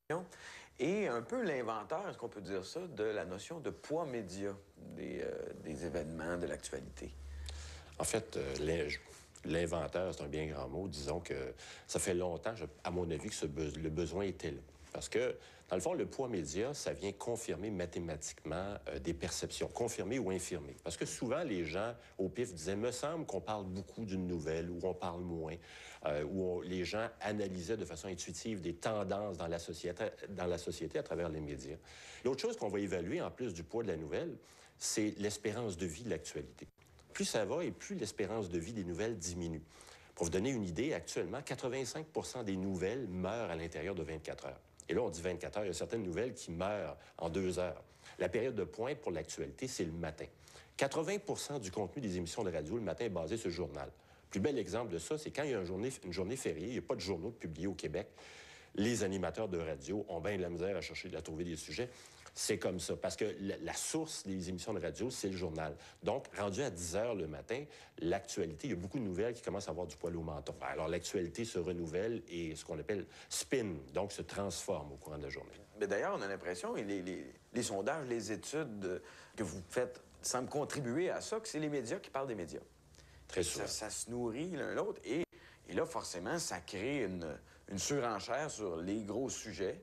et un peu l'inventeur, est-ce qu'on peut dire ça, de la notion de poids média des événements, de l'actualité. En fait, l'inventeur, c'est un bien grand mot. Disons que ça fait longtemps, à mon avis, que le besoin était là. Parce que, dans le fond, le poids média, ça vient confirmer mathématiquement des perceptions, confirmer ou infirmer. Parce que souvent, les gens, au pif, disaient « me semble qu'on parle beaucoup d'une nouvelle ou on parle moins les gens analysaient de façon intuitive des tendances dans la société à travers les médias. L'autre chose qu'on va évaluer, en plus du poids de la nouvelle, c'est l'espérance de vie de l'actualité. Plus ça va et plus l'espérance de vie des nouvelles diminue. Pour vous donner une idée, actuellement, 85 des nouvelles meurent à l'intérieur de 24 heures. Et là, on dit 24 heures, il y a certaines nouvelles qui meurent en 2 heures. La période de pointe pour l'actualité, c'est le matin. 80 du contenu des émissions de radio le matin est basé sur le journal. Le plus bel exemple de ça, c'est quand il y a une journée fériée, il n'y a pas de journaux publiés au Québec, les animateurs de radio ont bien de la misère à trouver des sujets. C'est comme ça, parce que la source des émissions de radio, c'est le journal. Donc, rendu à 10 heures le matin, l'actualité, il y a beaucoup de nouvelles qui commencent à avoir du poil au menton. Alors, l'actualité se renouvelle et ce qu'on appelle spin, donc se transforme au courant de la journée. Mais d'ailleurs, on a l'impression, et les sondages, les études que vous faites semblent contribuer à ça, que c'est les médias qui parlent des médias. Très souvent. Ça se nourrit l'un l'autre et là, forcément, ça crée une surenchère sur les gros sujets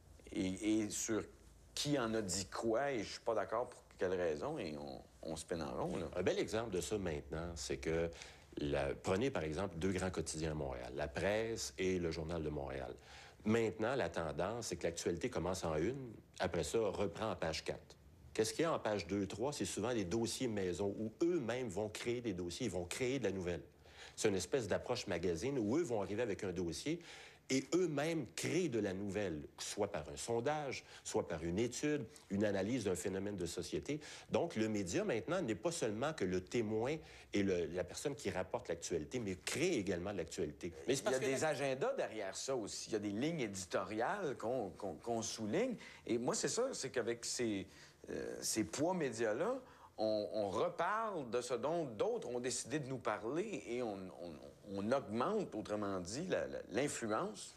et sur qui en a dit quoi, et je suis pas d'accord pour quelle raison, et on se peine en rond, là. Un bel exemple de ça maintenant, c'est que prenez par exemple 2 grands quotidiens à Montréal, La Presse et le Journal de Montréal. Maintenant, la tendance, c'est que l'actualité commence en 1, après ça, reprend en page 4. Qu'est-ce qu'il y a en page 2, 3? C'est souvent des dossiers maison où eux-mêmes vont créer des dossiers, ils vont créer de la nouvelle. C'est une espèce d'approche magazine où eux vont arriver avec un dossier et eux-mêmes créent de la nouvelle, soit par un sondage, soit par une étude, une analyse d'un phénomène de société. Donc, le média, maintenant, n'est pas seulement que le témoin et la personne qui rapporte l'actualité, mais crée également de l'actualité. Mais il y a des agendas derrière ça aussi. Il y a des lignes éditoriales qu'on souligne. Et moi, c'est ça, c'est qu'avec ces poids médias-là, on reparle de ce dont d'autres ont décidé de nous parler et on augmente, autrement dit, l'influence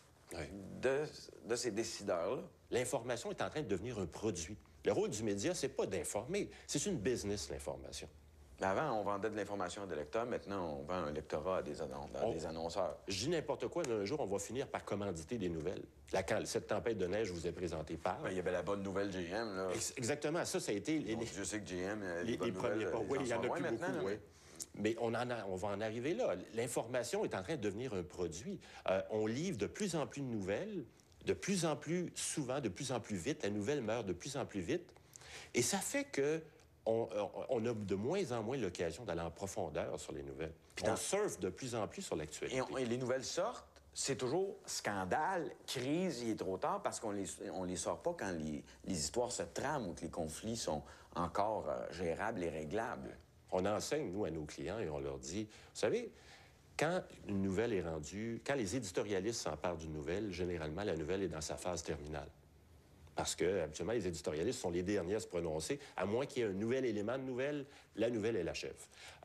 de ces décideurs-là. L'information est en train de devenir un produit. Le rôle du média, c'est pas d'informer, c'est une business, l'information. Mais avant, on vendait de l'information à des lecteurs. Maintenant, on vend un lectorat à des annonceurs. Je dis n'importe quoi, mais un jour, on va finir par commanditer des nouvelles. Cette tempête de neige vous est présentée par... Ben, il y avait la bonne nouvelle GM, là. Exactement, ça a été... Je sais que GM, les premiers pas. Oui, il y en a plus maintenant, beaucoup, oui. Mais on va en arriver là. L'information est en train de devenir un produit. On livre de plus en plus de nouvelles, de plus en plus souvent, de plus en plus vite. La nouvelle meurt de plus en plus vite. Et ça fait que on a de moins en moins l'occasion d'aller en profondeur sur les nouvelles. Puis on surfe de plus en plus sur l'actualité. Et les nouvelles sortent, c'est toujours scandale, crise, il est trop tard, parce qu'on les sort pas quand les histoires se trament ou que les conflits sont encore gérables et réglables. On enseigne, nous, à nos clients, et on leur dit, vous savez, quand une nouvelle est rendue, quand les éditorialistes s'emparent d'une nouvelle, généralement, la nouvelle est dans sa phase terminale. Parce que, habituellement, les éditorialistes sont les derniers à se prononcer. À moins qu'il y ait un nouvel élément de nouvelle, la nouvelle, elle achève.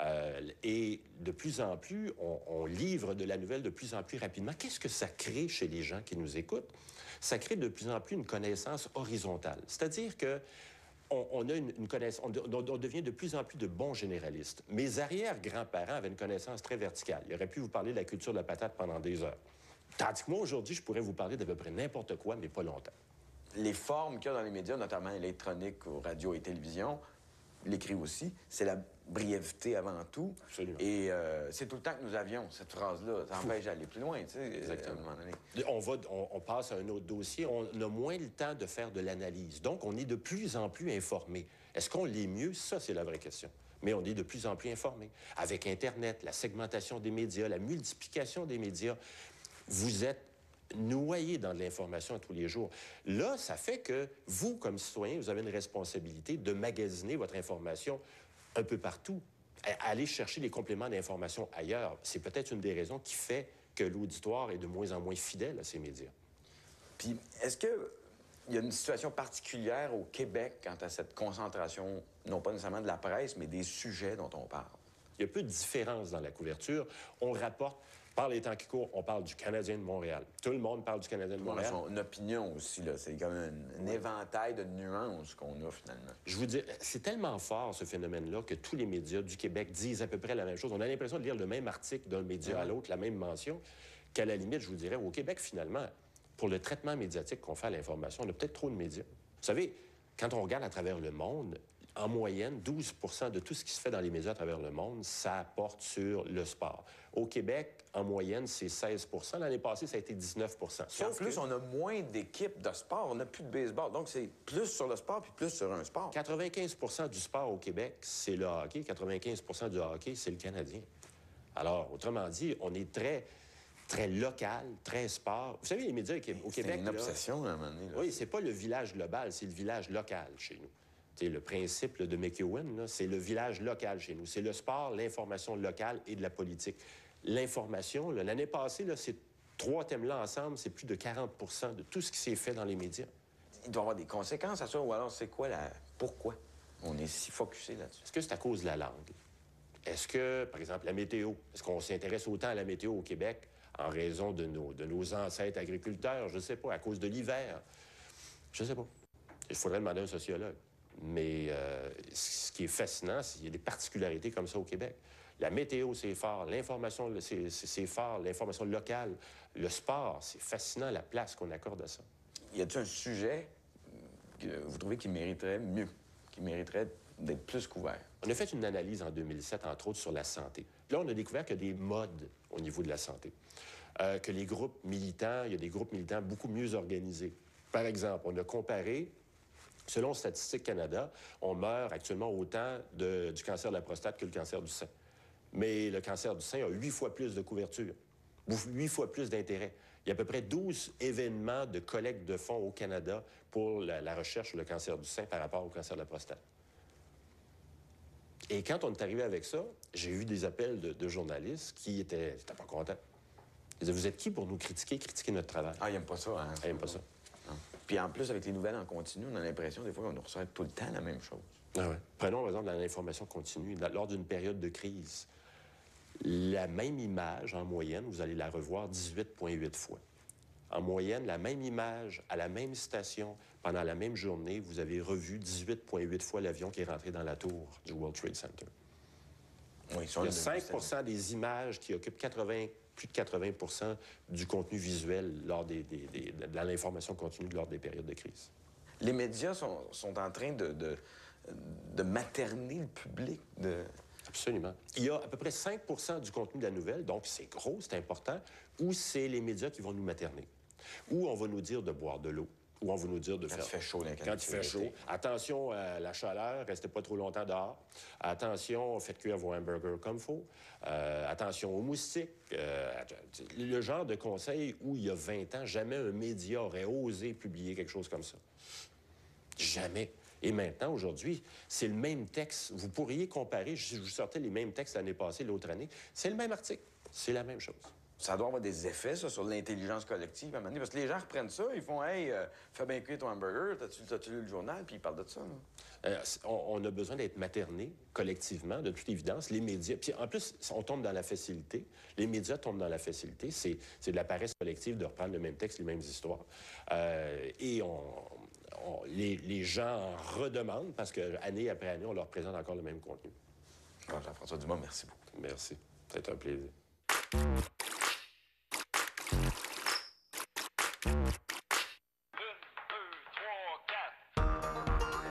Et de plus en plus, on livre de la nouvelle de plus en plus rapidement. Qu'est-ce que ça crée chez les gens qui nous écoutent? Ça crée de plus en plus une connaissance horizontale. C'est-à-dire que on a une connaissance, on devient de plus en plus de bons généralistes. Mes arrière-grands-parents avaient une connaissance très verticale. Ils auraient pu vous parler de la culture de la patate pendant des heures. Tandis que moi, aujourd'hui, je pourrais vous parler d'à peu près n'importe quoi, mais pas longtemps. Les formes qu'il y a dans les médias, notamment électroniques, radio et télévision, l'écrit aussi, c'est la brièveté avant tout. Absolument. Et c'est tout le temps que nous avions cette phrase-là. Ça empêche d'aller plus loin, tu sais. Exactement. À un moment donné. On passe à un autre dossier. On a moins le temps de faire de l'analyse. Donc, on est de plus en plus informé. Est-ce qu'on l'est mieux? Ça, c'est la vraie question. Mais on est de plus en plus informé. Avec Internet, la segmentation des médias, la multiplication des médias, vous êtes noyé dans de l'information tous les jours. Là, ça fait que vous, comme citoyen, vous avez une responsabilité de magasiner votre information un peu partout. Aller chercher les compléments d'information ailleurs, c'est peut-être une des raisons qui fait que l'auditoire est de moins en moins fidèle à ces médias. Puis, est-ce qu'il y a une situation particulière au Québec quant à cette concentration, non pas nécessairement de la presse, mais des sujets dont on parle? Il y a peu de différence dans la couverture. On rapporte, par les temps qui courent, on parle du Canadien de Montréal. Tout le monde parle du Canadien de Montréal. Une opinion aussi, là. C'est comme un éventail de nuances qu'on a, finalement. Je vous dis, c'est tellement fort, ce phénomène-là, que tous les médias du Québec disent à peu près la même chose. On a l'impression de lire le même article d'un média à l'autre, la même mention, qu'à la limite, je vous dirais, au Québec, finalement, pour le traitement médiatique qu'on fait à l'information, on a peut-être trop de médias. Vous savez, quand on regarde à travers le monde, en moyenne, 12 de tout ce qui se fait dans les médias à travers le monde, ça porte sur le sport. Au Québec, en moyenne, c'est 16 L'année passée, ça a été 19 En plus, on a moins d'équipes de sport. On n'a plus de baseball. Donc, c'est plus sur le sport puis plus sur un sport. 95 du sport au Québec, c'est le hockey. 95 du hockey, c'est le Canadien. Alors, autrement dit, on est très local, très sport. Vous savez, les médias au Québec... C'est une obsession, à un moment donné. Là. Oui, c'est pas le village global, c'est le village local chez nous. C'est le principe là, de McEwen, c'est le village local chez nous. C'est le sport, l'information locale et de la politique. L'information, l'année passée, là, ces trois thèmes-là ensemble, c'est plus de 40 de tout ce qui s'est fait dans les médias. Il doit y avoir des conséquences à ça, ou alors c'est quoi la... Pourquoi on est si focusé là-dessus? Est-ce que c'est à cause de la langue? Est-ce que, par exemple, la météo, est-ce qu'on s'intéresse autant à la météo au Québec en raison de nos ancêtres agriculteurs? Je ne sais pas, à cause de l'hiver? Je ne sais pas. Il faudrait demander à un sociologue. Mais ce qui est fascinant, c'est qu'il y a des particularités comme ça au Québec. La météo, c'est fort. L'information, c'est fort. L'information locale. Le sport, c'est fascinant la place qu'on accorde à ça. Y a-t-il un sujet que vous trouvez qui mériterait mieux, qui mériterait d'être plus couvert? On a fait une analyse en 2007, entre autres, sur la santé. Là, on a découvert qu'il y a des modes au niveau de la santé. Que les groupes militants, il y a des groupes militants beaucoup mieux organisés. Par exemple, on a comparé... Selon Statistique Canada, on meurt actuellement autant du cancer de la prostate que le cancer du sein. Mais le cancer du sein a 8 fois plus de couverture, 8 fois plus d'intérêt. Il y a à peu près 12 événements de collecte de fonds au Canada pour la recherche sur le cancer du sein par rapport au cancer de la prostate. Et quand on est arrivé avec ça, j'ai eu des appels de journalistes qui étaient pas contents. Ils disaient, vous êtes qui pour nous critiquer notre travail? Ah, ils n'aiment pas ça, hein? Ils n'aiment pas ça. Puis en plus, avec les nouvelles en continu, on a l'impression des fois qu'on nous ressort tout le temps la même chose. Ah ouais. Prenons, par exemple, l'information continue. Lors d'une période de crise, la même image, en moyenne, vous allez la revoir 18,8 fois. En moyenne, la même image, à la même station, pendant la même journée, vous avez revu 18,8 fois l'avion qui est rentré dans la tour du World Trade Center. Oui, il y a 5 des images qui occupent plus de 80 du contenu visuel lors de l'information continue lors des périodes de crise. Les médias sont en train de materner le public. Absolument. Il y a à peu près 5 du contenu de la nouvelle, donc c'est gros, c'est important, où c'est les médias qui vont nous materner, où on va nous dire de boire de l'eau, où on va nous dire de faire... Quand il fait chaud. Quand il fait chaud. Attention à la chaleur, restez pas trop longtemps dehors. Attention, faites cuire vos hamburgers comme il faut. Attention aux moustiques. Le genre de conseil où, il y a 20 ans, jamais un média aurait osé publier quelque chose comme ça. Jamais. Et maintenant, aujourd'hui, c'est le même texte. Vous pourriez comparer, si je vous sortais les mêmes textes l'année passée, l'autre année, c'est le même article. C'est la même chose. Ça doit avoir des effets, ça, sur l'intelligence collective, à un moment donné, parce que les gens reprennent ça, ils font « Hey, fais bien cuire ton hamburger, t'as-tu lu le journal? » Puis ils parlent de ça, là. On a besoin d'être materné collectivement, de toute évidence. Les médias... Puis en plus, on tombe dans la facilité. Les médias tombent dans la facilité. C'est de la paresse collective de reprendre le même texte, les mêmes histoires. Et les gens en redemandent parce qu'année après année, on leur présente encore le même contenu. Jean-François Dumas, merci beaucoup. Merci. C'est un plaisir.